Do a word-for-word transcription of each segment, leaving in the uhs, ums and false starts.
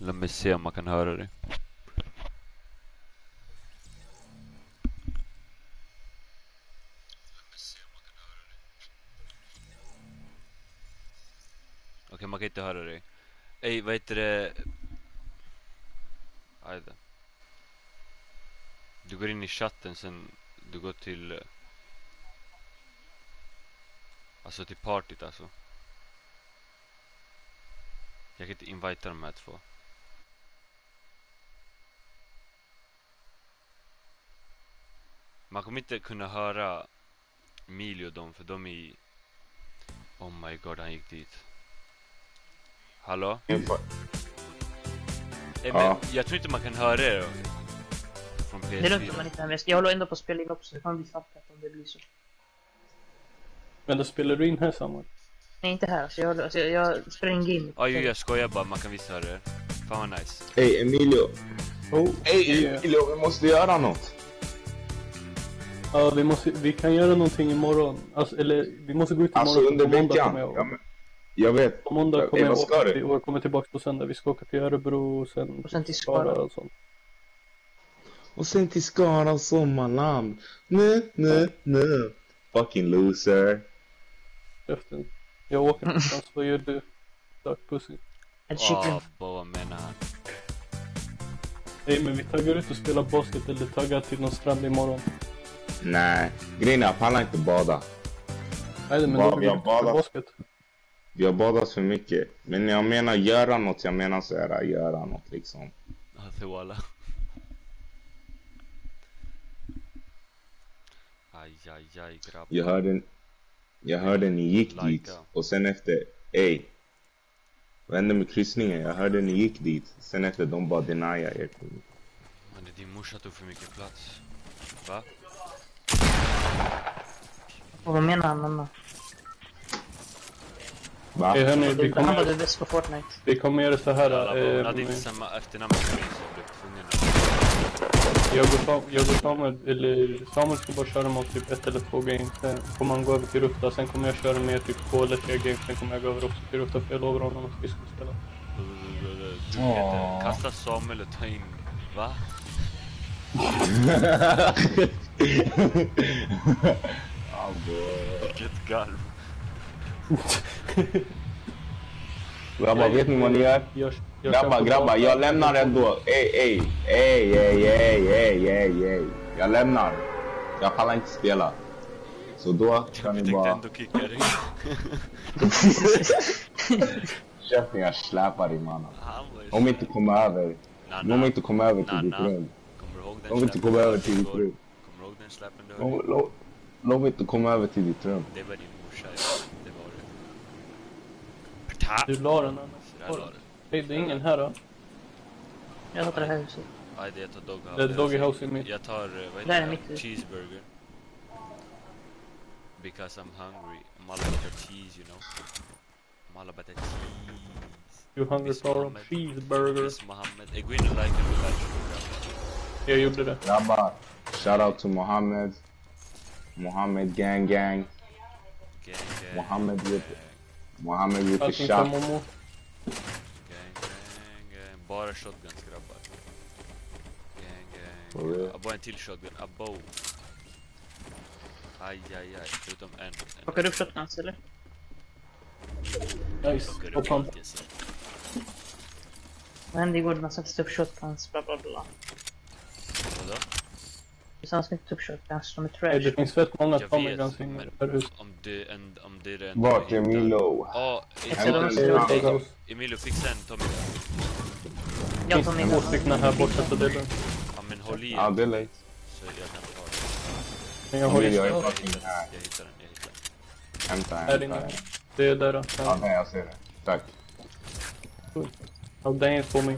Låt mig se om man kan höra dig. Okej, okay, man kan inte höra dig. Ej, vad heter det? Ajde. Du går in i chatten, sen du går till... Alltså till partyt alltså. Jag kan inte invita de här två. Man kommer inte kunna höra Emilio och dem, för de är... Oh my god, han gick dit. Hallå? Info. Eh, men Ja. jag tror inte man kan höra det då. Från P S fyra. Det är lugnt om man inte är med. Jag håller ändå på att spela in också. Det kan bli fattat om det blir så. Men då spelar du in här samman? Nej, inte här. Så jag, håller, alltså, jag, jag spelar in game. Ja, ju, jag skojar bara. Man kan visst höra det. Fan vad nice. Ey Emilio. Oh, Ey yeah. Emilio, vi måste göra något. Ja, vi, måste, vi kan göra någonting imorgon. Alltså, eller vi måste gå ut imorgon. Alltså under På måndag veckan. kommer jag, Ja, men, jag vet. på måndag kommer Ey, jag vad ska åka du? till, och kommer tillbaka på söndag. Vi ska åka till Örebro och sen, Och sen till Skara. och sånt. Och sen till Skara och Sommarland. Nej, nej, nej. Fucking loser. Efter. Jag åker någonstans. Vad gör du? Tack, pussy. Ett Åh, kyckling. oh, vad menar han? Nej, men vi taggar ut och spelar basket eller taggar till någon strand imorgon. Nej, grejen är jag pallar inte bada. Nej, men Ba- då vi har vi spela badat. basket. Vi har badat för mycket. Men jag menar göra något, jag menar så här, göra något liksom. Alltså walla. Aj, aj, aj, grabb. Jag hörde, jag hörde ni gick Lika. dit. Och sen efter, ey. Vad hände med kryssningen? Jag hörde ni gick dit. Sen efter de bara denia er. Men din morsa tog för mycket plats. Va? Och vad menar han, mamma? Va? Hey, hörni, vi Han var kommer, det bäst på Fortnite. vi kommer göra så här. Alla, eh, hon hade inte samma efternamn som mig, så jag blev tvungen att... Jag och, Sam, jag och Samuel, eller Samuel ska bara köra mot typ ett eller två games. Sen kommer han gå över till Rutta. Sen kommer jag köra med typ två eller tre games. Sen kommer jag gå över också till Rutta, för jag lovar honom att vi ska spela. Du heter, kasta Samuel och ta in... Va? Vilket garv. Grabbar, vet ni vad ni gör? Jag, jag Grabbar, kör på grabbar, data. jag lämnar ändå. Ey, ey, ey, ey, ey, ey, ey, ey. Jag lämnar. Jag pallar inte spela. Så då kan Jag ni tänkte bara... ändå kicka dig. Köp när jag släpar dig, mannen. Han var ju Om inte komma över. Nanna. De inte komma över till ditt Nanna. rum. Kommer du ihåg den De vill inte släppen komma du över hörde till ditt igår? rum. Kommer du ihåg den släppen du De, hörde? de, de vill inte komma över till ditt rum. Det var din morsa, ja. Det var det. Parta! Du la den, Anna. Så där la det. Hej, det är ingen här då. Jag hatar det här huset. Aj, det jag tar Doghouse. Det är Doghouse i mitt. Jag tar, eh, vad Där är heter mitt det? hus. Cheeseburger. Because I'm hungry. I'm all about the cheese, you know. I'm all about the cheese. You hungry Miss for a Mohammed. cheeseburger? Miss Mohammed. Eh, gå in och like and relax. Jag gjorde det. Grabbar, shout out to Mohammed. Mohammed gang gang. Gang, gang. Mohammed with Mohammed with the Allting för shot. Momo. Gang, gang, gang. Bara shotguns, grabbar. Gang, For gang. real? Abo, en till shotgun. Abo. Aj, aj, aj. Förutom en. en. Plockar du upp shotguns eller? Nice. Plockar Och upp pump. allt jag ser. Vad hände igår när man satte upp shotguns, bla bla bla. Vadå? Så han ska inte ta upp shotguns, de är Nej, det trash. finns fett många Jag Tommy vet, Guns i men det här huset. om det, en, om det är det enda Vart du är hittar- Milo? Ja, Jag Emilio- ser dem Hämta som- en Doghouse. Emilio, fixa en Tommy. Jag Det tar finns mig två stycken här borta, så det är lugnt. Ja, men håll i Ja, en, det är late. så jag kan ta den. Men jag har Jag ju är Jag snart. fucking hittar här. den, jag hittar den, jag hittar den. Hämta, Här hämta. inne. hämta. Det är där. Ja, Ja, nej, jag ser det. Tack. ja, den är på mig.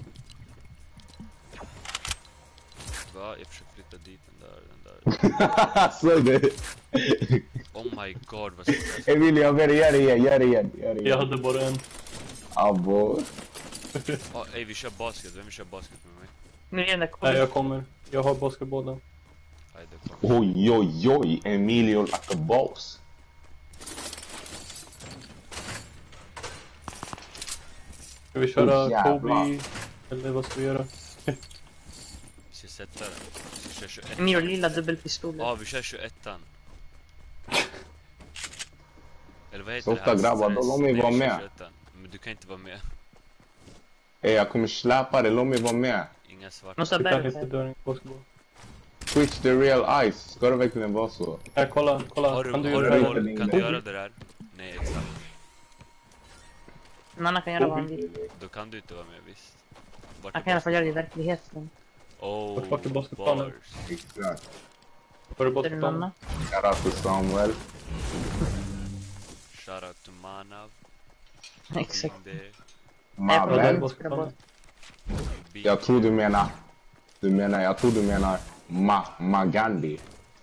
Va? Jag försöker flytta dit den där, den där. Så det. Oh my god, vad svårt det är. Emilio, jag ber dig, gör det igen, gör det igen. Gör det Jag igen. hade bara en. Abo. Ja, ey, vi kör basket. Vem vill köra basket med mig? Nu är den där Nej, kollen. jag kommer. Jag har basketbollen. Aj, det kommer. Oj, oj, oj. Emilio like a boss. Ska vi köra Oh, jävlar. Toby, Eller vad ska vi göra? Vi ska sätta den. Vi ska köra tjugoett. Emilio, lilla dubbelpistoler. Ja, vi kör tjugoettan. Eller vad heter Så det ofta grabbar, då låt mig Nej, vara vi kör med. tjugoettan. Men du kan inte vara med. Ey, jag kommer släpa dig, låt mig vara med. Inga svarta. Måste ha Du kan berget inte här. dörren basketboll. Twitch the real ice. Ska det verkligen vara så? Här, kolla, kolla. Har du, Kan du har göra du det mål? här? Kan du göra det där? Nej, exakt. En annan kan göra vad han vill. Då kan du inte vara med, visst. Vart Han är kan i alla fall göra det i basketbollen? verkligheten. Oh, Vart vart är basketbollen? bars. Exakt. Har du Är det basketboll? någon annan? Shoutout to Samuel. Shoutout to Manav. Exakt. Binde, Nej, jag My kommer Där är bad. inte spela boll. basketbollen. Binde. Jag tror du menar... Du menar, jag tror du menar... Ma, Magandi.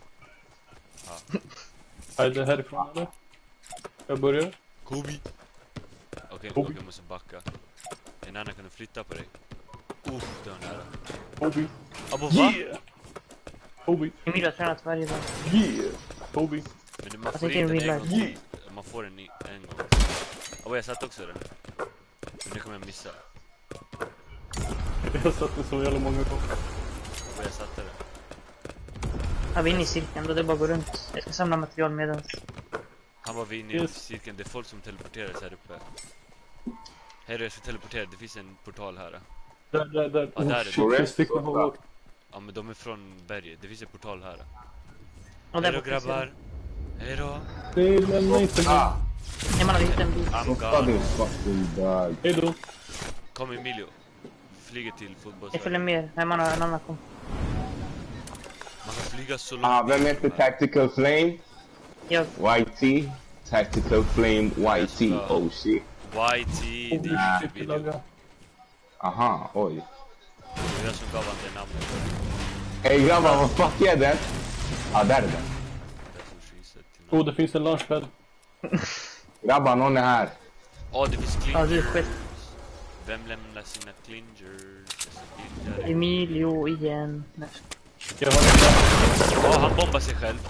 Är det härifrån eller? Jag börjar. Kobe. Okej, Kobe. okej, jag måste backa. En annan kan du flytta på dig. Uff, det var nära. Kobe. Abo, va? Yeah! Kobe. Emilio har tränat varje dag. Yeah! Kobe. Men man Jag får tänker inte in den en gång real till. Man får den i- en gång. Abo, jag satt också den. Men nu kommer jag missa. Jag har satt det så jävla många gånger. Abo, jag satte den. Han var inne i cirkeln, då det bara går runt. Jag ska samla material medans. Han var vid inne i Yes. cirkeln. Det är folk som teleporteras här uppe. Här är jag ska teleportera. Det finns en portal här. Där, där, där. Ja, där är Oh det. shit, jag stick med hårt. Ja, men de är från berget. Det finns en portal här. Och Hej där då, borta grabbar. Hej då. Nej, lämna inte mig. Ah, Ja, man har hittat en bil. I'm stoppa gone. din fucking dog. Hejdå. Kom Emilio. Flyger till Jag följer fotbollsvärlden. med. Nej, man har en annan kom. Man kan flyga så långt. Ah, vem heter Tactical Flame? Jag, Y T? Tactical Flame Y T. Oh shit. Y T, det Holy är shit, video. lagga. Aha, oj. Det var jag som gav han det namnet. Ey grabbar, vad fuck är det? Ah, där är den. That's what she said till Oh, det finns en launchpad. Grabbar, någon är här. Åh, det finns Ja, du är clingers. skit. Vem lämnar sina clingers? Dessa bilder. Emilio igen. Nej. Jag har en Åh, han bombar sig själv.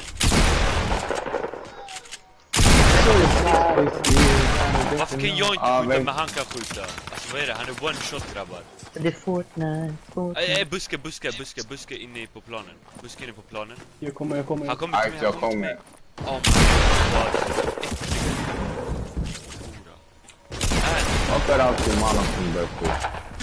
Varför kan jag inte Ah, skjuta vem- men han kan skjuta? Alltså vad är det? Han är one shot grabbar. Det är Fortnite. Fortnite. Ej, ej, buske, buske, buske, buske inne på planen. Buske inne på planen. Jag kommer, jag kommer. Han kommer till Aj, mig, jag han kommer till mig. kommer. Oh my god. Äckliga. Hora. Äh, Varför är alltid mannen som dör på?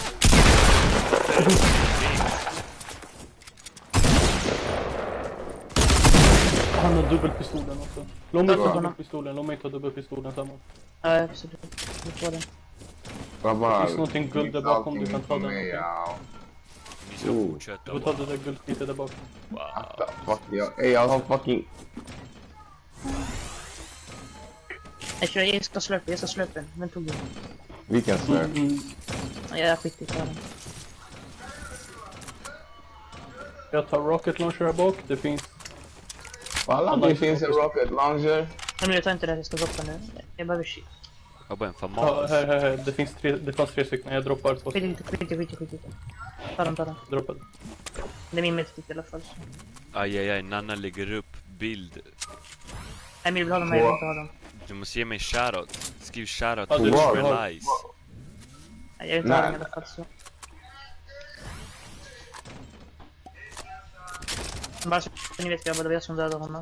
Han har dubbelpistolen också. Låt mig ta Ja. dubbelpistolen, låt mig ta dubbelpistolen samman. Ja, absolut. Du får den. Grabbar, Det finns någonting guld där bakom, du kan ta den. Mig, ja. Ni ska Oh. fortsätta. Du får ta det där guldskitet där bakom. Wow. Fuck, jag, ey, jag har fucking... Jag kör, jag ska slöpa, jag ska slöpa den. Den tog jag. Vilken slur? Mm. Ja, jag skiter i ta den. Jag tar rocket launcher här bak, det finns... Walla, det finns en rocket launcher. Men jag tar inte det, jag ska droppa nu. Jag behöver shit. Jag har bara en Ja, famas. här, här, här. Det finns tre, det fanns tre stycken, jag droppar två Skit stycken. i, skit i, skit i, skit i. Ta den, ta den. Droppade. Det är min medstick i alla fall. Aj, aj, aj. Nanna lägger upp bild. Nej, men jag vill ha dem, jag vill inte ha dem. Du måste ge mig shoutout. Skriv shoutout Ja, to du- Wow. Realize. Nej, jag vill inte ha Nej. dem i alla fall så. Bara så ni vet grabbar, det var jag som dödade honom.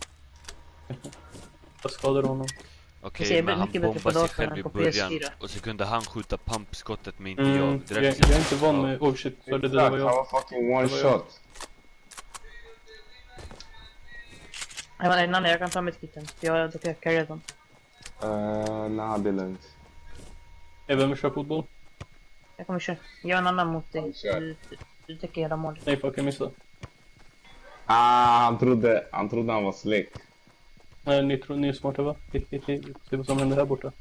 Jag skadade honom. Okej, ser men han mycket bättre på bombade sig datorn själv än i på början. P S fyra. Och så kunde han skjuta pumpskottet men inte Mm, jag. jag, Det jag, där finns- är inte van med... Ja. Oh shit, så det, det där Exakt, var han jag. var fucking one Det var jag. shot. Nej, men nej, jag kan ta mitt kitten. Jag, då kan jag carry dem. Uh, nah, det är lugnt. Är vem kör fotboll? Jag kommer köra. Jag har en annan mot dig. Kör. Du, du, du täcker hela målet. Nej, fuck, jag missade. Ah, han trodde, han trodde han var slick. Nej, ni tror ni är smarta va? Hit, hit, hit. Se vad som händer här borta.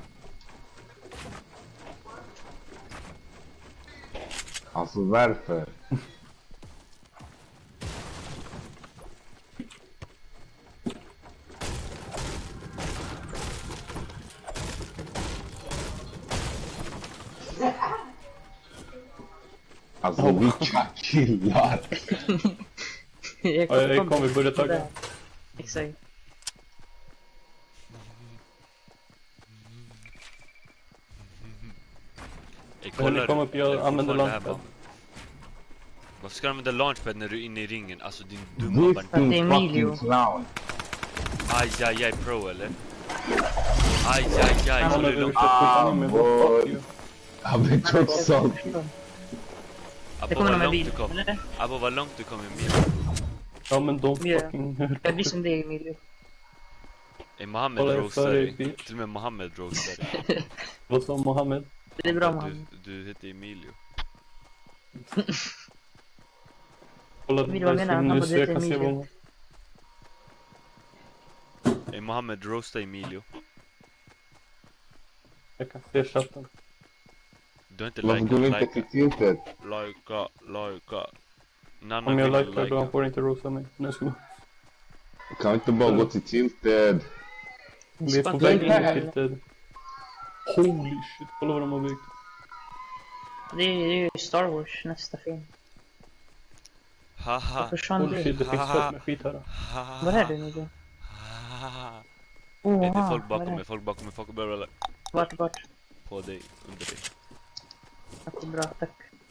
Alltså varför? Alltså vilka killar! jag Ja, jag kom, vi börjar tagga. Exakt. Jag Men kollar. det kom upp, jag är det använder fortfarande här, launchpad. Mohammed? Varför ska du använda launchpad när du är inne i ringen? Alltså din dumma This bandit. Det är fucking Emilio. clown. Aj, aj, aj, pro eller? Aj, aj, aj, Han håller har du långt? översatt skjuta ner mig, bara fuck you. I've been took salty. Det Abbo, kommer vad nog med långt bil, du kom. eller? Abbo, vad långt du kom i mil. Ja men de Ja. fucking... Jag blir som det, Emilio. Är Mohammed Kolla, roastar för dig? dig, bitch. Till och med Mohammed roastar dig. Vad sa Mohammed? Det är bra, Du, man. du heter Emilio. Kolla, Vill du vara med när han nu bara så jag heter kan se Emilio? vad... Är Mohammed roastar Emilio? Jag kan se chatten. Du har inte Varför likat, går vi inte likat. till tiltet? Lajka, lajka. Nanna Om jag vill likar då han får inte rosa mig. Nu ska Kan vi inte bara gå till tiltet? vi är på väg in i tilted. Holy shit, kolla vad de har byggt. Det är det är ju Star Wars, nästa film. Haha. Vad försvann Holy det? shit, det finns Haha. fett med skit här. Haha. Vad är det, Emilio? Haha. Oh, Det är wow, folk vad bakom är mig, det? folk bakom mig, folk bakom mig. Vart, vart? På dig, under dig. Tack, bra, tack.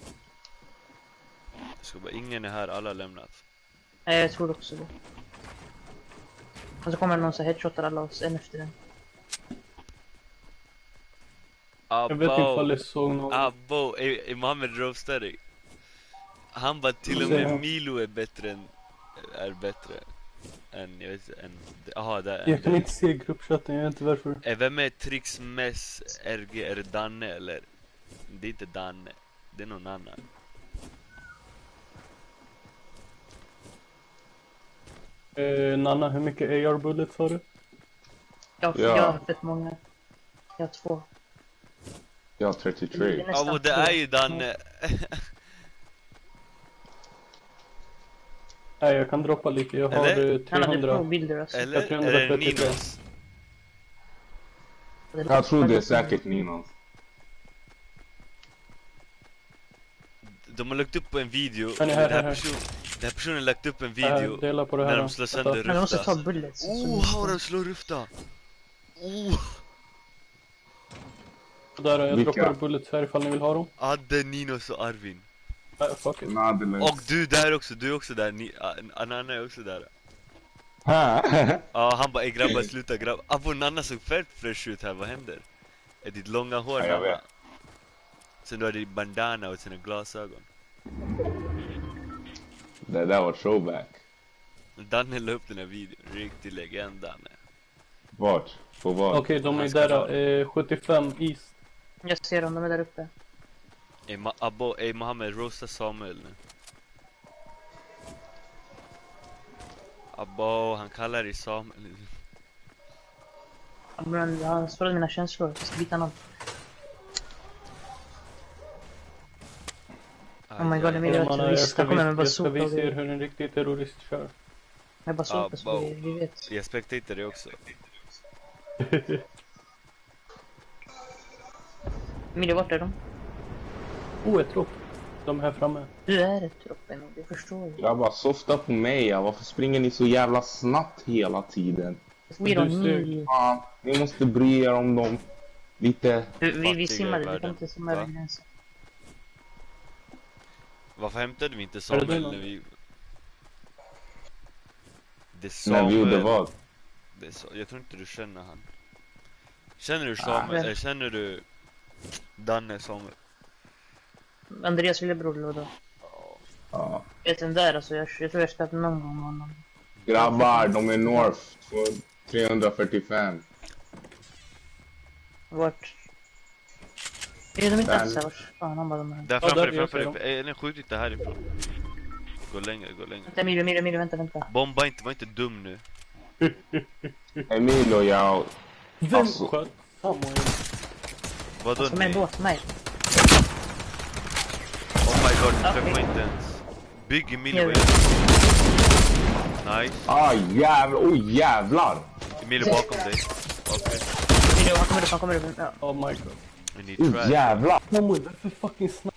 Jag ska bara, ingen är här, alla har lämnat. Nej, jag tror också det. Och så kommer någon så headshotar alla oss en efter en. Jag vet inte ifall Abbo, jag såg någon. Abbo, är, är Mohammed roastar dig? Han bara, till och Säger med han. Milo är bättre än, är bättre än, jag vet inte, än, aha, där. Jag kan inte se gruppchatten, jag vet inte varför. Är vem är Trix Mess R G? Är det Danne eller? Det är inte Danne, det är någon annan. Eh, Nanna, hur mycket A R bullets har du? Jag, Ja. jag har fett många. Jag har två. Jag har Det trettiotre. är nästan Ja, det två. är ju Danne. Nej, jag kan droppa lite. Jag har Eller? eh, Han hade två trehundra. bilder alltså. Eller? Jag tror Är det hundratrettiotre. Ninos? Jag tror det är säkert Ninos. De har lagt upp en video. Han är här, den, här här, här. person, den här personen har lagt upp en Äh, video dela på det när här. de slår Vänta. sönder Men vi måste ta Rufta. bullets. Oh, how de slår Rufta! Oh, Där har jag Vilka? droppat bullets här ifall ni vill ha dem. Adde, Ninos och Arvin. Nej, fuck it. Nej, det är lugnt. Och du där också, du är också där. Ni, ah, Nanna är också där. Ha? Ja, han bara, ey grabbar sluta grabb. Abo, Nanna såg fett fresh ut här, vad händer? Är ditt långa hår, Ja, jag Nanna? vet. Sen du har din bandana och sina glasögon. Det där var throwback. Danne la upp den här videon, riktig legend Danne. Vart? På vad? Okej, de är Han ska dra. där. Eh, sjuttiofem East. Jag ser dem, de är där uppe. Ey, Ma- Abo, ey Mohammed, roasta Samuel nu. Abo, han kallar dig Samuel. Men han spelade mina känslor. Jag ska byta namn. Oh my god, Emilio. Kolla, är mannen, jag terrorist. ska Han kommer med visa- jag ska bazooka och visa er grejer. hur en riktig terrorist kör. Med bazooka så Abo. vi, vi vet. Jag spektatar det också. Emilio, vart är de? Oh, ett dropp. De här framme. Du är ett tropp, Emilio. Jag förstår ju. Jag bara softa på mig. Ja. Varför springer ni så jävla snabbt hela tiden? We don't Du need ser- you. Ja, ni måste bry er om dem lite. Du, vi, vi Fattiga simmade, vi världen. kan inte simma över Va? gränsen. Varför hämtade vi inte Är det Samuel någon? när vi... Det är När Samuel. vi gjorde vad? Det är så... Jag tror inte du känner han. Känner du Samuel? Ah. Eller känner du Danne Samuel? Andreas lillebror eller vadå? Ja. Vet den där alltså, jag, jag tror jag spelat någon gång med honom. Grabbar, de är north. trehundrafyrtiofem. Vart? Är de inte Där. ens här? Vart fan han bara de här? Där Ja, framför där, dig, jag framför ser dig. Eh, nej, skjut inte härifrån. Gå längre, gå längre. Vänta Emilio, Emilio, Emilio, vänta, vänta. Bomba inte, var inte dum nu. Emilio, jag... Vem Alltså. sköt Samuel? Vadå Som en ni? båt, mig. Oh my god, du Okej. träffade inte ens. Bygg Emilio, Jag vad vet. gör du? Nice. Ah, jävlar. Oj, jävlar. Emilio bakom dig. Okej. Emilio, han kommer upp, han kommer upp. Ja. Oh my god. Men ni Oj, trash. jävlar. Samuel, varför fucking snabbt?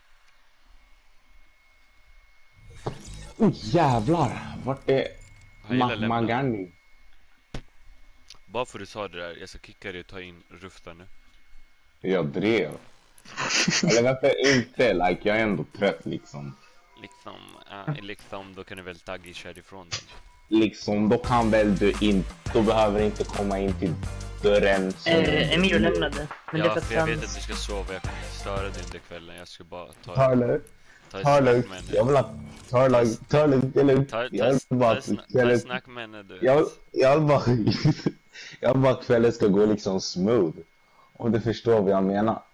Oj, jävlar. Vart är... Han gillar Ma- lämna. Magani. Bara för du sa det där, jag ska kicka dig och ta in Rufta nu. Jag drev. Eller varför inte? Like, jag är ändå trött liksom. Liksom, äh, liksom, då kan du väl tagga härifrån den. Liksom, då kan väl du inte... Då behöver du inte komma in till dörren. som- Eh, Emilio lämnade. Men det är Ja, för att för jag han... vet att du ska sova, jag kan inte störa dig under kvällen. Jag ska bara ta, Tyler. ta ett Tyler. snack med henne. Jag vill ha... Tyler. Tyler. Eller... Ta, ta, Jag ta, vill bara... ta, sna- ta kvällen- ett snack med henne du. Jag, jag vill bara... jag vill bara att kvällen ska gå liksom smooth. Om du förstår vad jag menar.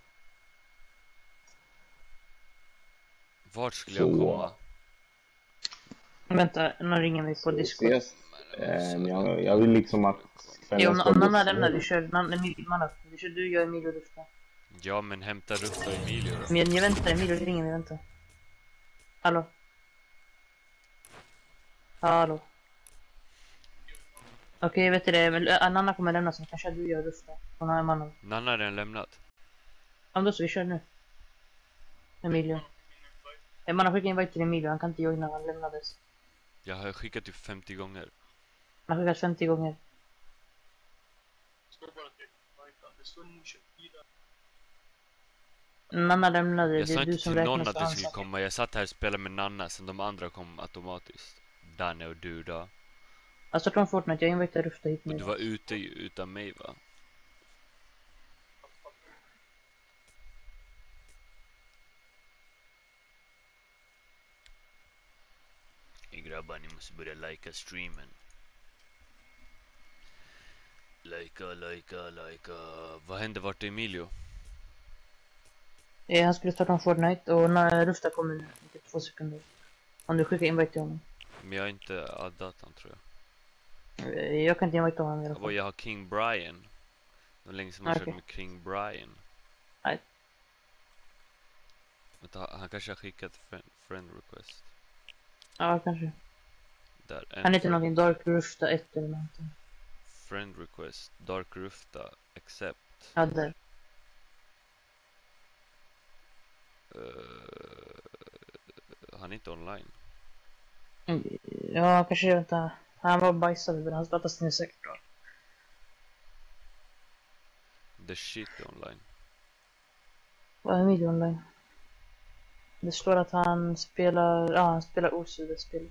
Vart skulle jag Så. komma? Vänta, någon ringer mig på Discord. Ses. Eh, jag, jag vill liksom att Jo, kvällen ska gå Nanna lämnar, vi smooth. kör. Nanna, Nanna, vi kör du, jag, Emilio och Rufta. Ja, men hämta Rufta och Emilio då. Men jag väntar, Emilio ringer mig, vänta. Hallå? Hallå? Okej, vet du det, men äh, Nanna kommer lämna så kanske du gör Rufta. Hon har en man. Nanna har redan lämnat. Ja, då så vi kör nu. Emilio. Eh, Man har skickat invite till Emilio, han kan inte joina, han lämnades. Jag har skickat typ femtio gånger. Han har skickat femtio gånger. Nanna lämnade, Jag det sa är du inte som till någon räknas att för du hans skulle sak. komma. Jag satt här och spelade med Nanna, sen de andra kom automatiskt. Danne och du då. Alltså från Fortnite, jag inviterar Rufta hit Men nu. du var ute ju utan mig va? Hey, grabbar, ni måste börja likea streamen. Likea, likea, likea. Vad hände? Vart är Emilio? Eh, han skulle starta om Fortnite och när Rufta kommer nu, i typ två sekunder. Om du skickar invite till honom. Men jag har inte addat han tror jag. Eh, Jag kan inte invite honom i alla Och fall. jag har King Brian. Det var länge som jag Okej. körde med King Brian. Nej. Vänta, han kanske har skickat friend, friend request. Ja, kanske. Där, en Han heter friend- någonting Dark Rufta ett eller någonting. Friend request, Dark Rufta, accept. Ja, där. Uh, han är inte online. Mm, Ja, kanske vänta. Han var bajsad, men hans datastin är säkert bra. The shit är online. Vad är Emilio online? Det står att han spelar, ja han spelar Osu det spelet.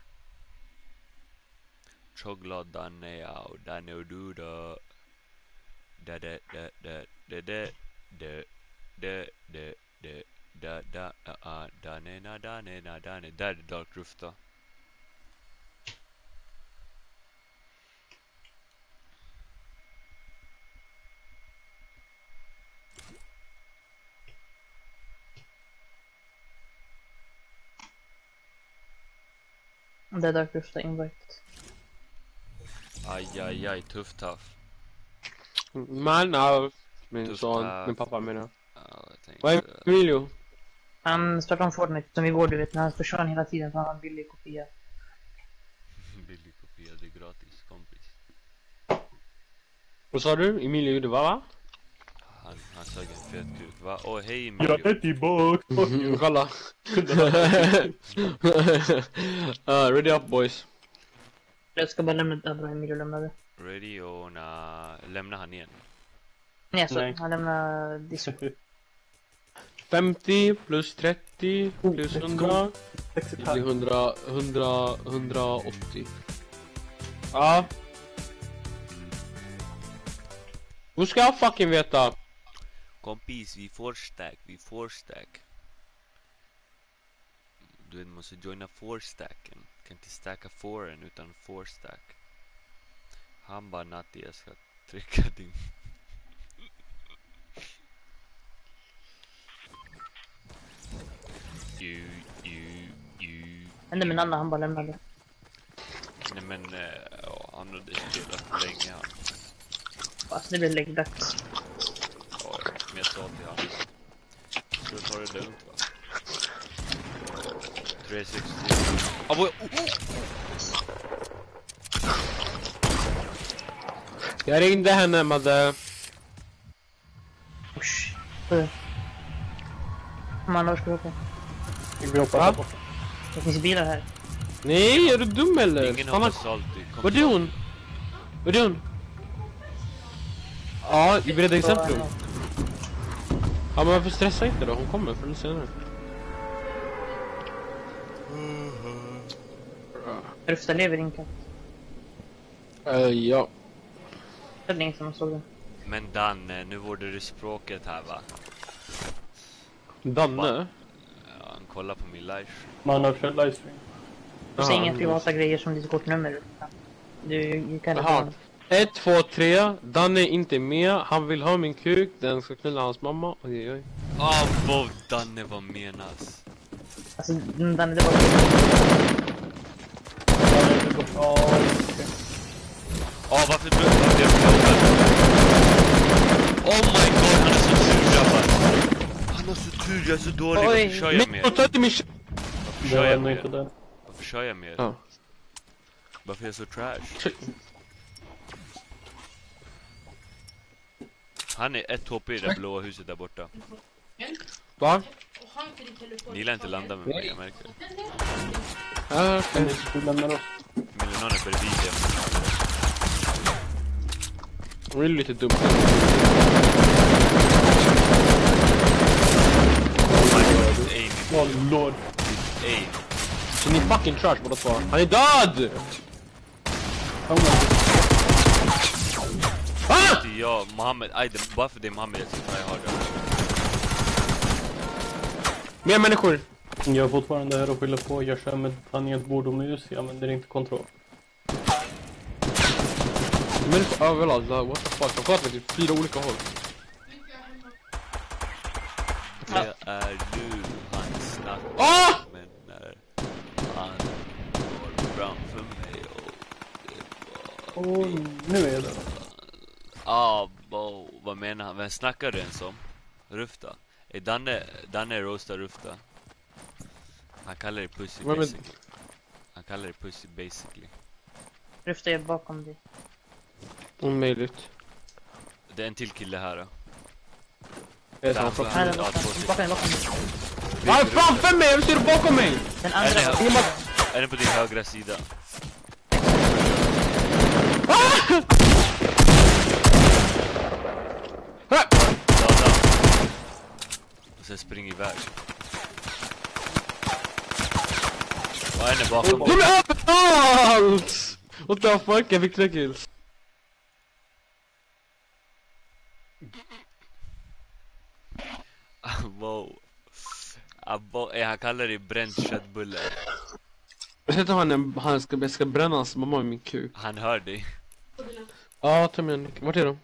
Chogla Danne och Danne och du då. Da da da da da da da da da da da da da Danne na Danne na Danne. Där är Dark Rufta. Det är Dark Rufta invite. Aj aj aj, tuff taff. Man av min Tuff son, taff. min pappa menar. Ja, jag Vad är tänkte... Emilio? Han startade om Fortnite som igår, du vet, när han försvann hela tiden för han var en billig kopia. Billig kopia, det är gratis, kompis. Vad sa du? Emilio gjorde vad va? Han, han sög en fet kuk, va? Åh, hej Jag Emilio. är tillbaka! Mm, kolla! uh, ready up boys. Jag ska bara lämna, ja bra, Emilio lämnade. Ready och na... Lämna han igen. Nej, så Nej. han lämnar Discord. femtio plus trettio plus hundra. Det blir hundra, hundra, hundraåttio. Ja. Hur ska jag fucking veta? Kompis, vi får stack, vi får stack. Du vet, måste joina four stacken. Kan inte stacka fouren utan four stack. Han bara Natti, jag ska trycka din. ju, ju, ju. Hände med Nanna, han bara lämnade. Nej men, eh, ja, han hade spelat för länge han. Alltså det blir läggdags. Ja, men jag sa till han. Så tar det lugnt va? tre sextio. Ah, boy. Oh, oh. Jag ringde henne Madde. Usch. Hur? Man, var ska vi åka? Va? Det finns bilar här. Nej, är du dum eller? Ingen Stanna- har salty. Kom Vad är hon? Vad är hon? Ja, i Bredäng centrum. Ja, men varför stressa inte då? Hon kommer förr eller senare. Rufta lever inte. Uh, ja. Det är länge sedan man såg den. Men Danne, nu vore det språket här va? Danne? Ja, han kollar på min live. Man har kört livestream. Du säger inga privata grejer som ditt kortnummer. Du, du kan Jaha. Ett, två, tre. Danne är inte med. Han vill ha min kuk. Den ska knulla hans mamma. Oj, oj. Ah, vad Danne, vad menas? Alltså, den det var... Ja, okej. Ah, varför du varför jag förlorar? Oh my god, han är så tur grabbar. Han har så tur, jag är så dålig. Oj. Varför kör jag Men mer? ta inte min sh- Varför Det kör var jag ändå inte mer? det. Varför kör jag mer? Ja. Varför är jag så trash? Han är ett H P i det blåa huset där borta. Va? Ni lär inte landa med mig, jag märker det. Ja, okej. Du lämnar oss. Milenon är bredvid det. Hon är lite dum. Oh my god, aim. Oh lord. Aim. Så ni fucking trash båda två. Han är död! Kom igen. Ah! Det är jag, Mohammed. Aj, det, bara för det är Mohammed jag tycker jag har det. Mer människor. Jag är fortfarande här och skyller på. Jag kör med tangentbord och mus. Jag använder inte kontroll. Människor överallt. What the fuck? De sköt mig till fyra olika håll. Det är du, han snackar. Ah! Men när han går framför mig och det var... Och nu är det. Ah, bo, vad menar han? Vem snackar du ens om? Rufta? Är Danne, Danne roastar Rufta? Han kallar det pussy Vad men- basically. Han kallar det pussy basically. Rufta är bakom dig. Omöjligt. Det är en till kille här då. Det är Där, sant. för Nej, han- den ja, bakom två bakom stycken. bakom dig. Var framför mig? Varför står du bakom mig? Den Är andra det- bakom dig. Är det på din högra sida? Ah! Döda. Och sen spring iväg. Vad är det bakom De dig? är överallt! What the fuck? Jag fick tre kills. Wow. Abo, eh, han kallar det bränt köttbulle. Jag vet inte om han, han ska, jag ska bränna hans mamma i min kuk. Han hör dig. Ja, ta med en. Vart är de?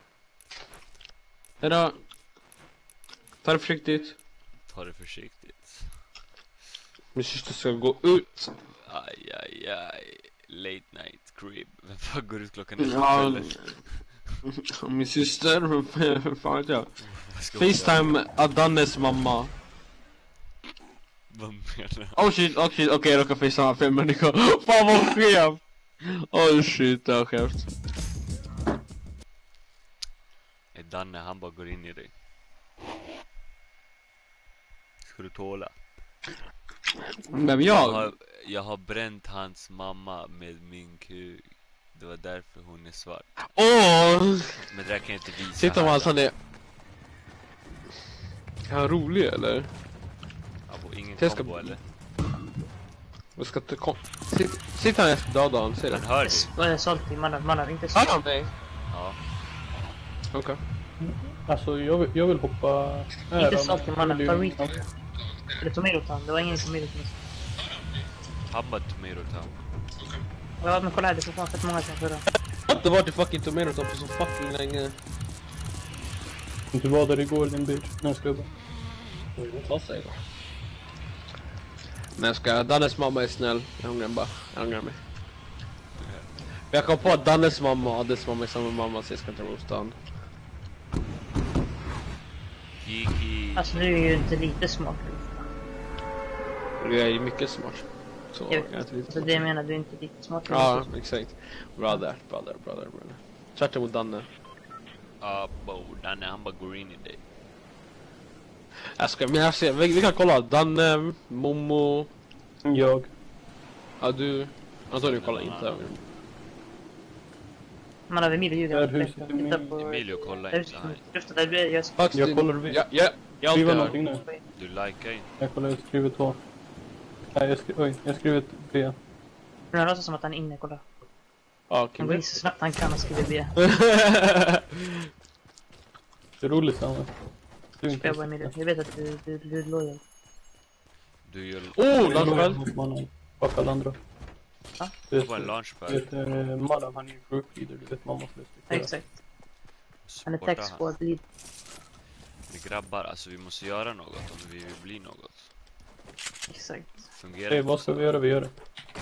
Hejdå. Ta det försiktigt. Ta det försiktigt. Min syster ska gå ut. Aj, aj, aj. Late night crib. Vem fan går ut klockan ett? Ja, min syster, vem fan vet jag. Vad ska hon göra? Facetime Adannes mamma. Vad menar du? Oh shit, oh shit, okej okay, jag råkar facetime fem människor. Fan vad skev. Oh shit, det är skevt. Är Danne, han bara går in i dig. Ska du tåla? Vem Jag jag? har, jag har bränt hans mamma med min kuk. Det var därför hon är svart. Åh! Men det där kan jag inte visa Sitter här. man han är... Är han rolig eller? Abo, ingen Jag ska- kombo eller? Jag ska inte kom... Sitt- Sitter han efter döda han, ser Han det? hör dig. Vad är salty? Mannen, mannen, inte Hör salty. han dig? Ja. Okej. Alltså jag vill, jag vill hoppa här. Inte men- salty, mannen. det Ta är ju- reach. Eller tomato town. Det var ingen i tomato town. Han bara tomato town. Ja, men kolla här. Det är för fan fett många sen förra. Jag har inte varit i fucking Tomato Top på så fucking länge. Du var där igår din bitch. Nej, ska jag bara. Nej jag ska, Dannes mamma är snäll. Jag ångrar bara, jag ångrar mig. Jag kom på att Dannes mamma och Addes mamma är samma mamma så jag ska inte roasta han. Kiki. Alltså, du är ju inte lite smart. Jag är ju mycket smart. Så Jag jag vet. är inte lite Alltså, smart. det jag menar, du är inte lite smart. Ja, exakt. Brother, brother, brother, brother. Tvärt mot Danne. Abo, Danne, han bara går in i dig. Jag ska, men jag ser, vi, vi kan kolla. Danne, Momo. Jag. Ja, du... Antonio kollar inte. Man har Emilio Där ljuger. huset är min. Emilio kollar inte. Han, Just det, där jag ska Faktiskt, Jag kollar vid. Ja, ja. Jag Skriva alltid någonting här. nu. du likar inte. Jag kollar, jag skriver två. Nej, jag skriver, oj, jag skriver ett B. Det låter som att han är inne, kolla. Ja, Han okej. går in så snabbt han kan och skriver B. Det är roligt, Samuel. Du är inte Jag bara Emilio, jag vet att du, du, du är lojal. Du gör Oh, Lansfält! mot mannen. Bak alla andra. Va? Du vet, på en du launchpad. vet, eh, Madam, han är ju group leader. Du vet, man måste Ja, respektera. exakt. Han är Supporta tech han. squad lead. Vi grabbar, alltså vi måste göra något om vi vill bli något. Exakt. Fungerar Hej, inte vad ska så. vi göra? Vi gör det.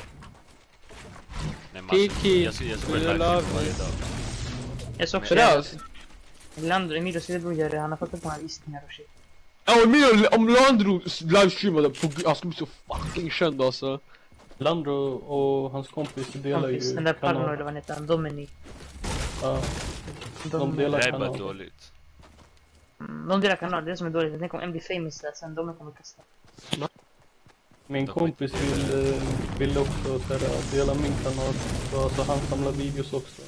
Nej, men alltså, Kiki, jag ska, jag ska you börja love livestreama varje dag. Jag såg också Det där, att Leandro, Emilios lillebror gör det, han har fått upp många visningar och shit. ja, men om Landro livestreamade på... Han skulle bli så fucking känd alltså. Landro och hans kompis delar Kompis, ju den där Palmo eller kanal. vad han heter, han Dominic. Ja, De, delar- Det är bara kanal. dåligt. Mm, de delar kanal, det är det som är dåligt. Den kommer M D Famous där, sen de kommer kasta. min Dock kompis inte- vill, eh, vill också så här, dela min kanal. Så alltså, han samlar videos också.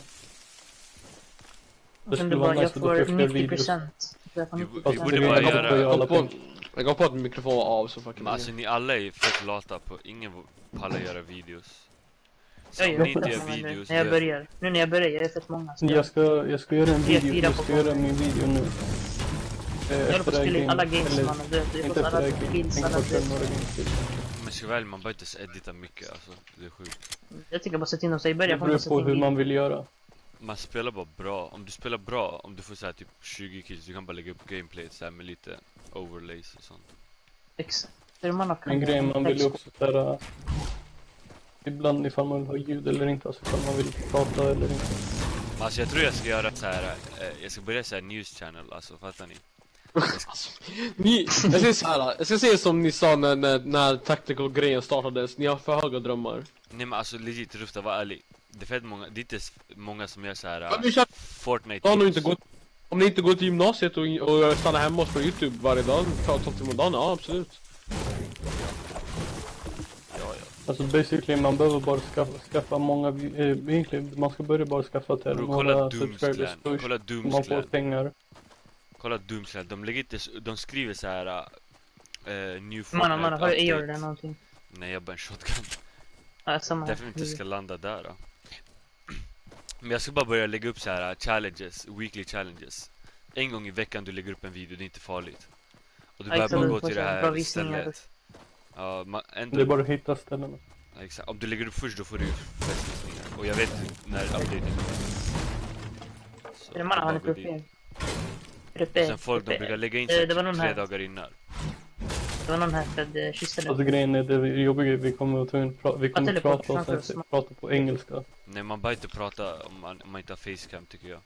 Det Och sen skulle du vara bara, nice jag att få får fler nittio videos. procent. Jag får Vi- nittio vi procent. borde Det bara är- göra- jag Jag alla går på, jag går på att min mikrofon var av så fucking Men alltså ni alla är fett lata på, ingen pallar göra videos. Så Jag om gör ni inte det gör nu, videos, när jag gör- börjar. Nu när jag börjar, jag är fett många. Så Jag ska, jag ska göra en Tre, video, fyra jag på ska göra gång. min video nu. Eh, jag håller på att det här spela in game- alla games eller, man har dött. Jag har Inte fått efter alla det här game, kills, tänk alla på att köra död. några games till. Men ska väl, man behöver inte ens edita mycket alltså, det är sjukt. Jag tycker bara sätta in dem så i Det början. beror på hur man vill göra. Man spelar bara bra, om du spelar bra, om du får så här typ tjugo kills, du kan bara lägga upp gameplay så här med lite overlays och sånt. Exakt. Det är man har En grej man vill ju också såhär... Ibland ifall man vill ha ljud eller inte, alltså ifall man vill prata eller inte. Men alltså jag tror jag ska göra så här, eh, jag ska börja så här news channel, alltså fattar ni? Ni, jag ska säga så här, jag ska säga som ni sa när, när, när tactical-grejen startades. Ni har för höga drömmar. Nej men alltså legit, Rufta, var ärlig. Det är fett många, det är inte s- många som gör så här Men vi kör- Fortnite Har ni tips. inte gått, om ni inte går till gymnasiet och, och stannar hemma och spelar YouTube varje dag, tar tolv timmar om dagen, ja absolut. Ja, ja. Alltså basically man behöver bara skaffa, skaffa många, vi- eh, egentligen man ska börja bara skaffa till Bro, kolla några Doomsland, subscribers först. kolla Man får Doomsland, pengar. kolla Doomsland, de lägger inte, s- de skriver så här uh, new Fortnite Man har, har du A R update. eller någonting? Nej, jag har bara en shotgun. Ja, samma. Definitivt inte ska landa där då. Men jag ska bara börja lägga upp så här uh, challenges, weekly challenges. En gång i veckan du lägger upp en video, det är inte farligt. Och du Ja, behöver exakt, bara du gå får till det så här här bra visningar. stället. Ja, man, ändå, Det är bara att hitta ställena. ja, exakt. Om du lägger upp först då får du flest visningar. Och jag vet när updaten kommer. Så Är det mannen han är bara gå på dit. P? Repe. Sen folk, de brukar lägga in Eh, sig det var typ någon tre här. dagar innan. Det var någon här för att kyssa Alltså den. grejen är det vi- jobbiga, vi kommer att ta in, pra, vi kommer att teleport prata och framför sen oss. prata på engelska. Nej, man bara inte prata om man, om man inte har facecam tycker jag.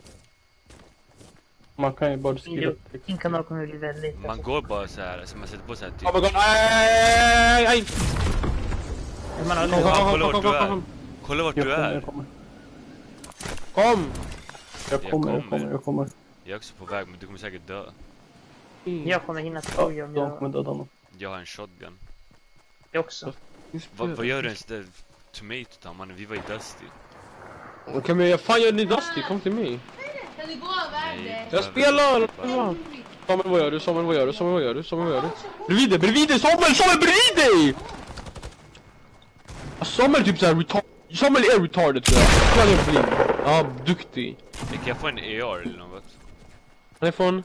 Man kan ju bara skriva Video. text. Din kanal kommer bli väldigt... Man går bara så här, alltså man sätter på så här typ. Oh my god, aj, aj, aj. Man har Kom, Fan, kom, kolla kom, vart kom, du kom, är. kom. Kolla vart Jag du kommer, är. jag kommer. Kom! Jag Jag kommer, jag kommer. kommer, jag kommer. Jag är också på väg, men du kommer säkert dö. Jag kommer hinna till Ja, Toyo om de jag... kommer döda honom. Jag har en shotgun. Jag också. Va, vad gör du ens där? Tomato då? Man, vi var i Dusty. Okej, men fan gör ni Dusty? Kom till mig. Kan du gå av Nej. Jag spelar! Samuel, vad gör du? Samuel, vad gör du? Samuel, vad gör du? Samuel, vad gör du? Bredvid dig, bredvid dig! Samuel, Samuel, bredvid dig! Samuel är typ såhär retard... Samuel är retarded tror jag. Han är blind. Ja, duktig. Kan jag få en E R eller något? Han är från...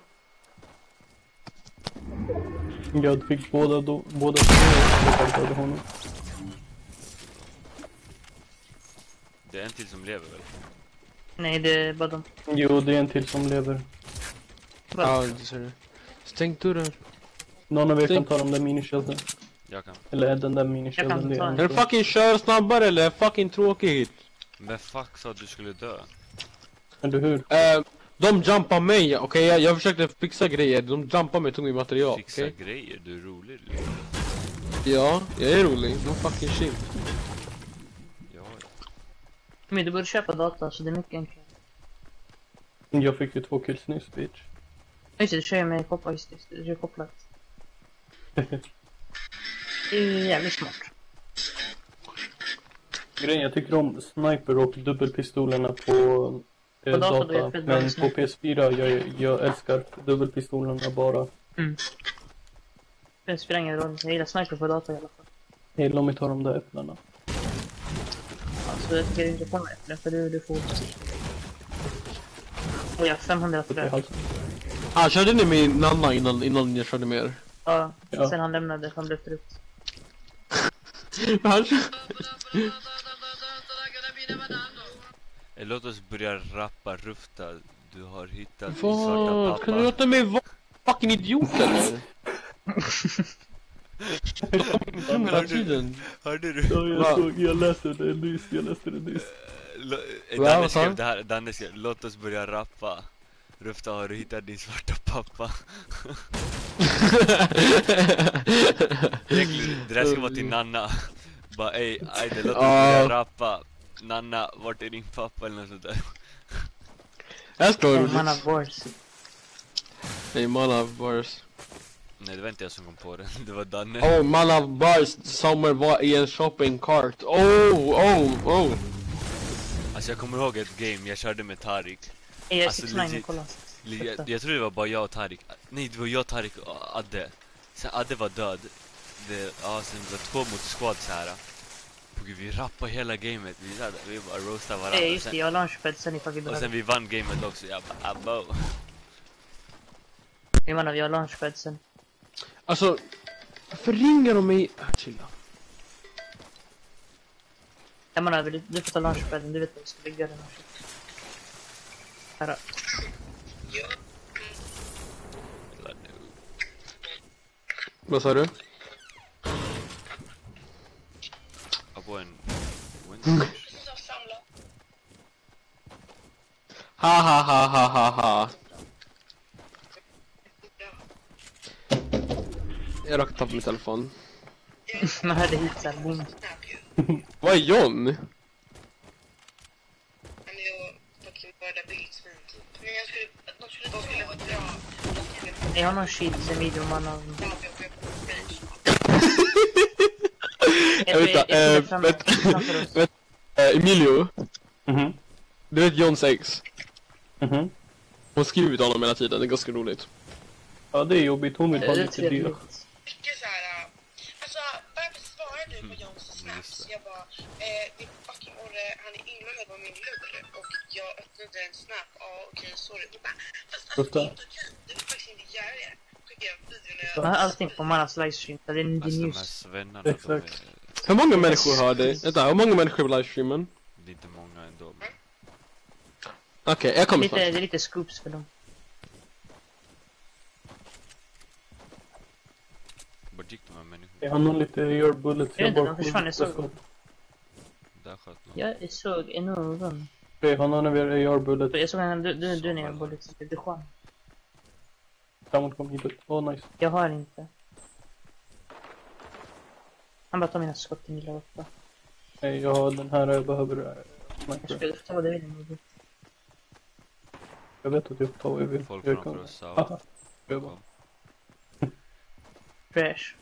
Jag fick båda, då, båda jag dödade honom. Det är en till som lever väl? Nej, det är bara de. Jo, det är en till som lever. Ja, det ser du. Stäng dörren. Någon av er kan Tänk- ta de där miniskölden. Jag kan. Eller den där Jag miniskölden. kan det ta är den. Är en det så. fucking kör snabbare eller? Fucking tråkigt. Men fuck sa att du skulle dö. Eller hur? Eh, de jumpar mig, okej? Jag, jag försökte fixa grejer. De jumpar mig, tog min material, Fixa okej? grejer, du är rolig. Ja, jag är rolig. No fucking shit. Ja, ja. Men du borde köpa data så det är mycket enklare. Jag fick ju två kills nyss, bitch. Just det, du kör ju med kopplat. Just det, du kör kopplat. Det är jävligt smart. grejen, jag tycker om sniper och dubbelpistolerna på, eh, På dator, då är data. det fett bra Men på sniper. P S fyra, jag, jag älskar dubbelpistolerna bara. Mm. Det spelar ingen roll. Jag gillar sniper på dator i alla fall. Hej, låt mig ta de där äpplena. Alltså jag tycker inte på några äpplen för du, du får... Och jag har femhundra Put i frö. halsen. Ah, körde ni med Nanna innan, innan jag körde med er? Ja, Ja. sen han lämnade han blev ut. Han... Eh, Låt oss börja rappa Rufta. Du har hittat din svarta Vad? pappa. Kan du låta mig vara fucking idiot eller? Hela tiden. Hörde du? Ja, jag Va? såg, jag läste det nyss, jag läste det nyss. Lo- eh, Va, Danne vad sa skrev han? det här, Danne skrev, låt oss börja rappa. Rufta, har du hittat din svarta pappa? Egentligen, det där ska vara till Nanna. Bara, ey, ajde, låt oss börja rappa. Nanna, vart är din pappa eller något sånt där? Jag står En roligt. man av wars. Nej, man of bars. Nej, det var inte jag som kom på det. Det var Danne. Oh, man of bars somewhere var i en shopping cart. Oh, oh, oh. Alltså jag kommer ihåg ett game, jag körde med Tarik. Ey, jag är Alltså, sex nine, legit. kolla. Li- Jag, jag tror det var bara jag och Tarik. Nej, det var jag, Tarik och Adde. Sen Adde var död. Det, ja, sen det var två mot squad så här. Och vi rappade hela gamet. Vi, så här, vi bara roastade varandra. Ey, och, just det, sen, jag har launchpad sen ifall vi och behöver. sen vi vann gamet också. Jag bara, abo. Vi menar, vi har launchpad sen. Alltså, varför ringer de mig? Ah, chilla. Jag menar, du, du får ta launchpaden, du vet vad vi ska bygga den här. Här då. Vad sa du? Abo en... en- Ha ha ha ha ha ha. Jag råkade tappa min telefon. Man hörde hit såhär, boom. Vad är John? Men jag fucking började bildsvin typ. Men jag skulle, de skulle, de skulle vara bra. Jag har någon shield sen video, man har... Jag vet inte, eh, vet- vet- eh, Emilio, Mhm, du vet Johns ex? mhm. Hon skriver till honom hela tiden, det är ganska roligt. Ja, det är jobbigt, hon vill ha Det är lite dyr. trevligt. Mycket såhär, alltså varför svarar du på Johns snaps? Jag bara, eh, det är fucking Orre, han är inloggad på min lur och jag öppnade en snap, ja okej sorry. Och bara, fast alltså, det är inte okej, du vill faktiskt inte göra det. Skickar jag videon när Man jag... har allting på Manas livestream, det är det Alltså de här news. svennarna, de är, Exakt. Hur många människor har det? Vänta, hur många människor på livestreamen? det är inte många ändå. Men Okej, jag kommer Lite, snart. det är lite scoops för dem. vart gick de här människorna? Jag har nog lite air bullets. Jag vet inte, de bara försvann i skjuter. såg. Där sköt någon. Jag såg en någon. Okej, han har några air bullets. Jag såg en, du, du, du när jag borde se det skön. Framåt kom hit. Åh, oh, nice. Jag har inte. Han bara tar mina skott i lilla uppe. Nej, jag har den här, jag behöver äh, Jag sniper. skulle ta vad det vill. Jag vet att jag får ta vad jag vill. Folk Jag framför kan... oss sa. Aha. Jag bara... Fresh.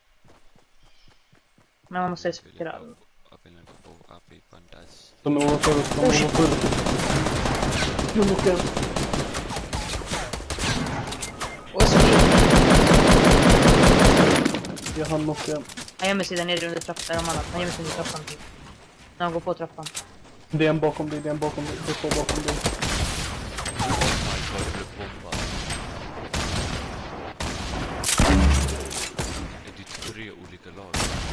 Men man måste respektera. De är ovanför oss, de är ovanför oss. Jag måste hem. Och så Jag hann knocka hem. han gör mig sidan nere under trappan. Där de alla. Han gör mig sidan under trappan. Typ. När han går på trappan. Det är en bakom dig, det är en bakom dig. Det är två bakom dig. Det är tre olika lag.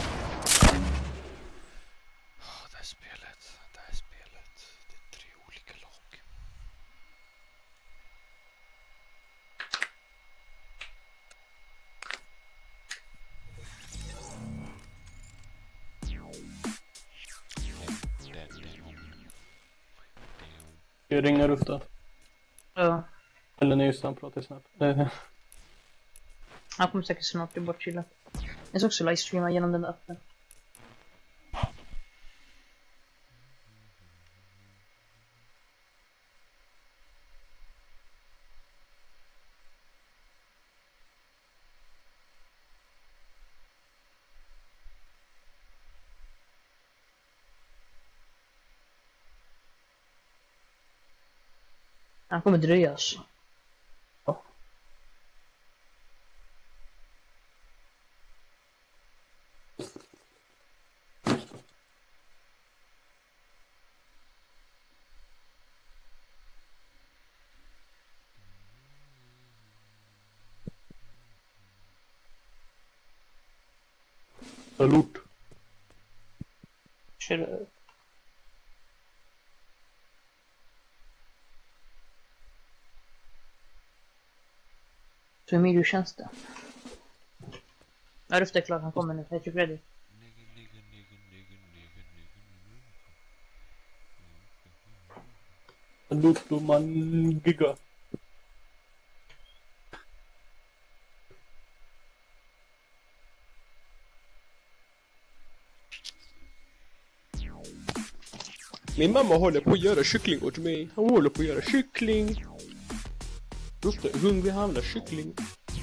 Åh, det här spelet, det här spelet, det är tre olika lag. Jag ringer Rufta. Ja. Eller nej, just det, han pratar snabbt. Eh, Han kommer säkert snart bli bortchillad. Jag ska också livestreama genom den appen. Han kommer dröjas. Ja. Salut. Kör. Så Emilio känns det. Ja, Rufta är klar. Han kommer nu. Jag är ready. Salut, man giga. Min mamma håller på att göra kyckling åt mig. Hon håller på att göra kyckling. Rufta är hungrig, han vill ha kyckling.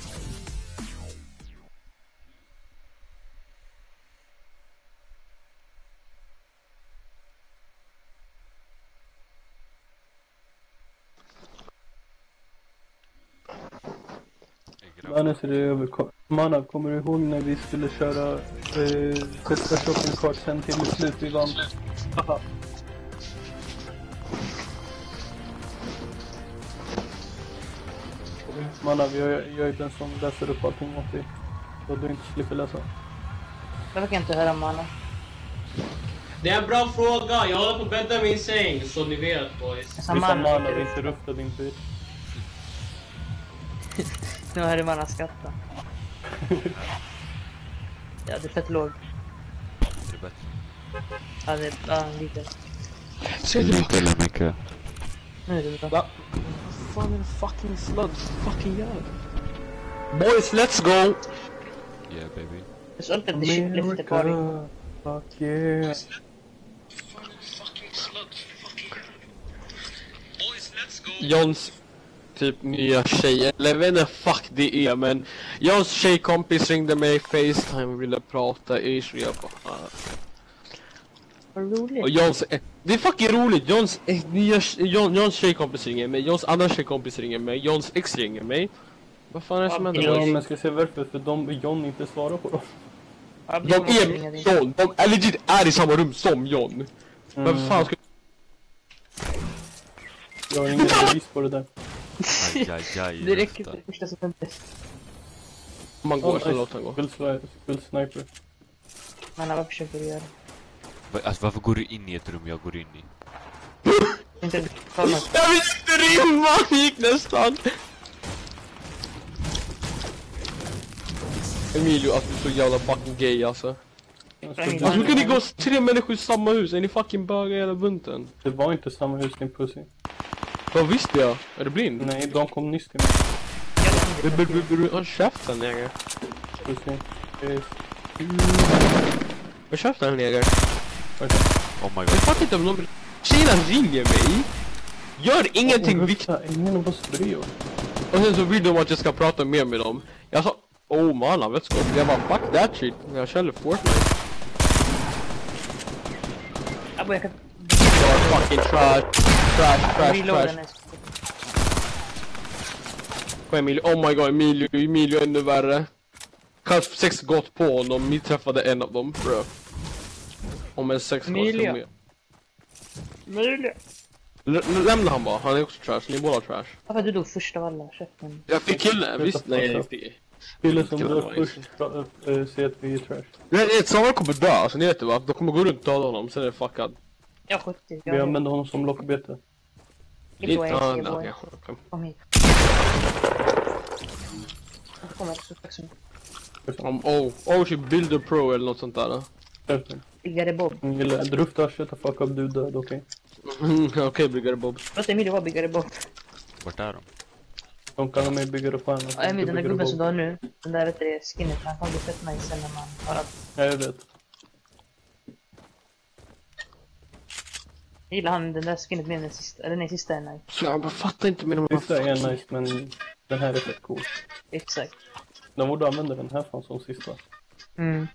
Mannen, så det är över. Manna, kommer du ihåg när vi skulle köra eh, första shopping cart sen till slut vi vann? Haha. Manna, vi har, jag är den som läser upp allting åt dig. Så du inte slipper läsa. Jag fick inte höra mannen. Det är en bra fråga, jag håller på att bädda min säng, så ni vet boys. Det är som Manna, vi inte rufta din bit. Nu hörde man att skratta. Ja, det är fett låg. Är det bättre? Ja, det är ja, lite. Lite eller mycket? Nu är det bra. Va? Vad fan är det fucking slug fucking gör? Boys, let's go! Yeah baby. Det är så alltid att det kycklar lite kvar. Fuck yeah. Jons typ nya tjej, eller jag vet inte fuck det är, men Jons tjejkompis ringde mig FaceTime och ville prata ish och jag bara ah. Vad roligt. Och Jons, eh, det är fucking roligt. Jons eh, nya Jon, Jons tjejkompis ringer mig, Jons andra tjejkompis ringer mig, Jons ex ringer mig. Vad fan är det som händer? Ja, men ska se varför, för de John inte svarar på dem. Ja, De är John, de är legit är i samma rum som John. Mm. Men vad fan ska jag har ingen bevis på det där. Aj, aj, aj, det räcker Rufta. för första sekundin. man går Oh, så låter han gå. Full, sli- full sniper. Men vad försöker du göra? Va- Alltså varför går du in i ett rum jag går in i? Inte kolla. Jag vill inte rymma, han gick nästan. Emilio, att du är så jävla fucking gay alltså. Alltså, Alltså hur kan ni gå tre människor i samma hus? Är ni fucking bögar i hela bunten? det var inte samma hus, din pussy. Vad visste jag? Är du blind? Nej, de kom nyss till mig. Håll käften, neger. Pussy. Yes. Håll käften, neger. Oh my Jag god. fattar inte om någon... Tjejerna ringer mig. Gör ingenting viktigt. Ingen av oss bryr oss. Och sen så vill de att jag ska prata mer med dem. Jag sa, oh man, let's go. Jag bara, fuck that shit. Jag känner Fortnite. Abbo, jag kan... Jag fucking trash. Trash, trash, Reloada trash. nästa. Kom Emilio, oh my god, Emilio, Emilio är ännu värre. Kanske sex gått på honom, vi träffade en av dem, bro. Om en sex Emilio. med. Emilio. L- lämna han bara, han är också trash, ni är båda trash. Varför du dog först av alla? Käften. Jag fick killen, visst? Nej, jag fick. Killen som Killen dör var först pra- äh, säger att vi är trash. Det är ett samar kommer dö, alltså ni vet det va? De kommer gå runt och döda honom, sen är det fuckad. Jag sjuttio. Vi använder honom som lockbete. Inte Ja, vad nej, jag okej, säger. okej. Kom hit. Jag kommer så tack så mycket. Om, oh, oh shit, Builder Pro eller något sånt där. Käften. Byggare Bob. Eller druftar, shut the fuck up, du är död, okej? Mm, okej, okay, Byggare Bob. Låt Emilio vara byggare Bob. Vart är de? De kallar mig byggare fan. Ja, Emilio, den där gubben som du har nu. Den där vet du, skinnet. Han kan bli fett nice när man har allt. Ja, jag vet. Jag gillar han den där skinnet mer än den sista. Eller nej, sista är nice. Så jag bara fattar inte med de här Sista är nice, men den här är fett cool. Exakt. De borde använda den här fan som sista. Mm.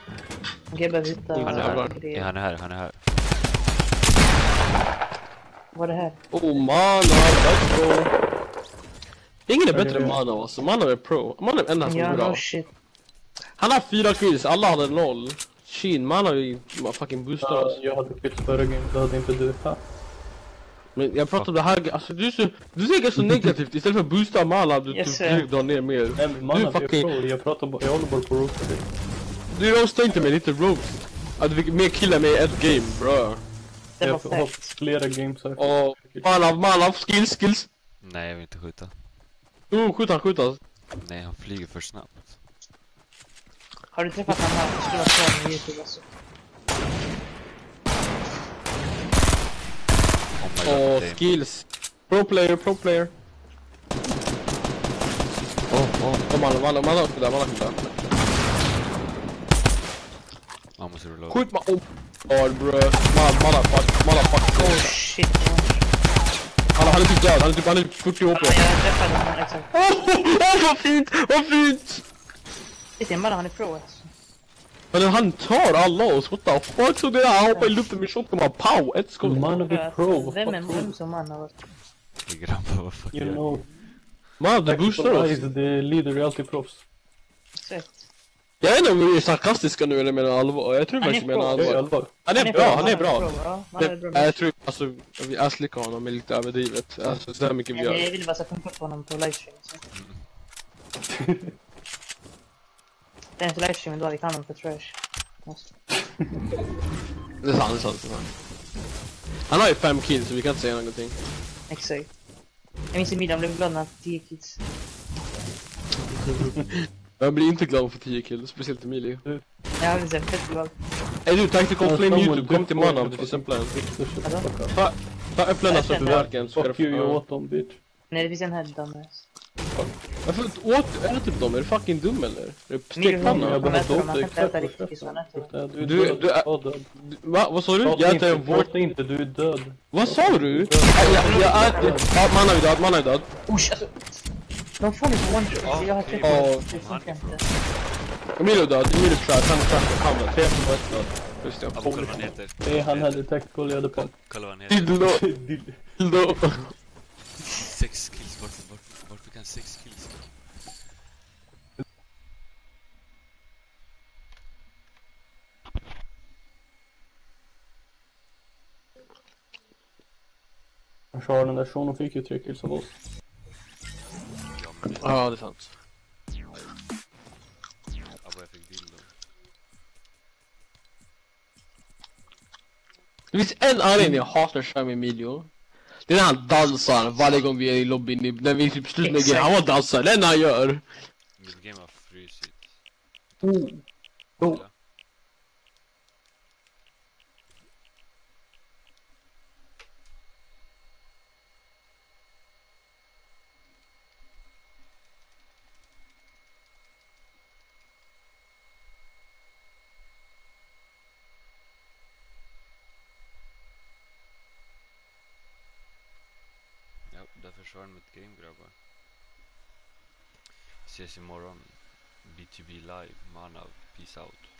Okej, jag behöver hitta Han är Han är här. grejer. Ja, han är här, han är här. Vad är det här? Oh, Mana, let's go. Ingen är bättre än Mana alltså. Mana är pro. Mana är enda som Ja, är bra. no shit. Han har fyra kills, alla hade noll. Shin, Mana är ju fucking boostar Ja, oss. jag hade kills förra game, det hade inte du. Ha. Men jag pratar om det här, alltså du är så, du säger så negativt. Istället för att boosta Mana, du Yes, typ sir. drar ner mer. Nej men mannen, Du jag är fucking- pro, jag pratar bara, jag håller bara på att roasta dig. Du roastar inte mig, inte roast. Att du fick mer killar med i ett game, bro. Det var Jag har fett. flera games här. Och Mana, Mana, skills, skills. Nej, jag vill inte skjuta. Oh, skjut han, skjut han. Nej, han flyger för snabbt. Har du träffat han här? Jag skulle vara kvar med YouTube alltså. Oh my god, Och det är... skills. Pro player, pro player. Oh, oh. Kom Mana, Mana, Mana skjuta, Mana skjuta. Man måste rulla upp. Skjut Mana, oh. Oh, bro. Mana, Mana, fuck, Mana, fuck. Oh shit. Man. Han, han är typ död, han är typ, han är typ fyrtio H P. Ja, jag träffade honom exakt. Åh, vad fint, vad fint! Det är bara han är pro alltså. Men han tar alla oss, what the fuck? Så det där, han hoppar i luften med shotgun, man pow, ett skott. Mannen är pro, vad Vem är fan. vem som man har varit? Det grabbar, vad fuck You är det? know, Man, du boostar oss. det lider ju alltid proffs. Exakt. Jag vet inte om vi är sarkastiska nu eller menar allvar. Jag tror Han är faktiskt vi menar pro. Det är allvar. allvar. Han är bra, han är pro, bra. ja. Han är Det, bra. jag tror, alltså, vi asslikar honom är lite överdrivet. Alltså, så här mycket vi Jag, gör. jag ville bara sätta punkt på honom på livestream. Så. Det är inte livestream då, vi kan honom för trash. Måste. Det är sant, det är sant, det är sant. Han har ju fem kills så vi kan inte säga någonting. Exakt. Jag minns i middagen blev glad när han fick tio kids. Jag blir inte glad om att få tio kills, speciellt Emilio. Jag blev så fett glad. Är du Tactical Ja, Flame someone YouTube? Kom do till for Mana the om du finns fucking- en plan. Fuck off. Ta, ta äpplena så att du verkligen ska Fuck you, jag få... åt dem bitch. Nej, det finns en här dumbass. Varför åt, äter de? Är du fucking dum eller? Är det Emilio, stekpanna? Jag man behöver äter dem, man åt kan inte äta dig riktigt exakt tills man äter dem. Du, Du- du, du är- är död. Va? Vad sa du? Prata Jag inte, äter en vårt... prata inte, du är död. Vad sa du? Jag, jag, jag äter... Ja, Mana är död, Mana är död. Usch, alltså. De får mig på one shot. Ja, Jag har okej. träffat. Ja. Det funkar inte. Emilio är död, Emilio är trash, han är trash, han är tre som är död. Just det. Ja, men kolla vad han heter. Nej, han hade tactical, jag hade på. Kolla vad han heter. Dildo, dildo. Sex kills, varför, varför, varför fick han sex kills? Han kör den där shunon fick ju tre kills av oss. Ja, men det... Ja, det är sant. Ja, vad jag fick dildo. Det finns en anledning jag hatar Shami Emilio. Det är när han dansar varje gång vi är i lobbyn, när vi typ slutar med Exakt. grejer. Han bara dansar, det är när han gör. Mitt game har frusit. Oh. Oh. Ja, där försvann mitt game, grabbar. Ses imorgon. B two B live, Mana, peace out.